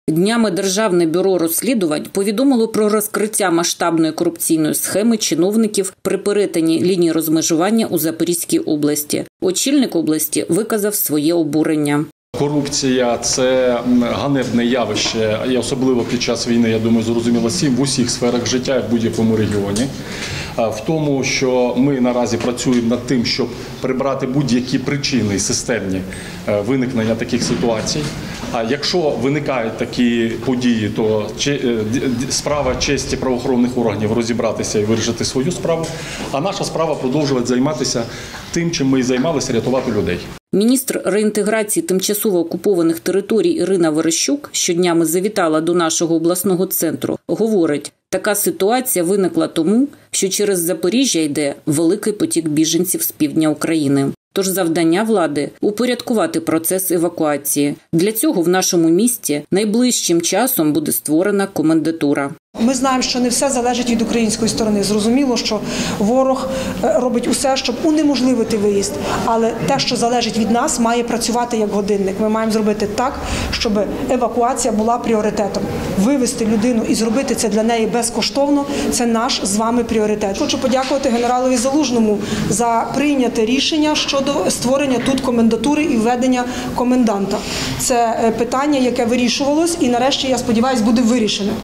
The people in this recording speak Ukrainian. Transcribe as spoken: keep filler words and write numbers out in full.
Днями Державне бюро розслідувань повідомило про розкриття масштабної корупційної схеми чиновників при перетині лінії розмежування у Запорізькій області. Очільник області виказав своє обурення. Корупція – це ганебне явище, і особливо під час війни, я думаю, зрозуміло всім, в усіх сферах життя, в будь-якому регіоні. В тому, що ми наразі працюємо над тим, щоб прибрати будь-які причини системні виникнення таких ситуацій. А якщо виникають такі події, то справа честі правоохоронних органів розібратися і вирішити свою справу, а наша справа продовжувати займатися тим, чим ми і займалися – рятувати людей. Міністр реінтеграції тимчасово окупованих територій Ірина Верещук, що днями завітала до нашого обласного центру, говорить, така ситуація виникла тому, що через Запоріжжя йде великий потік біженців з півдня України. Тож завдання влади – упорядкувати процес евакуації. Для цього в нашому місті найближчим часом буде створена комендатура. Ми знаємо, що не все залежить від української сторони. Зрозуміло, що ворог робить усе, щоб унеможливити виїзд. Але те, що залежить від нас, має працювати як годинник. Ми маємо зробити так, щоб евакуація була пріоритетом. Вивезти людину і зробити це для неї безкоштовно – це наш з вами пріоритет. Хочу подякувати генералові Залужному за прийняте рішення щодо створення тут комендатури і введення коменданта. Це питання, яке вирішувалось і нарешті, я сподіваюся, буде вирішено.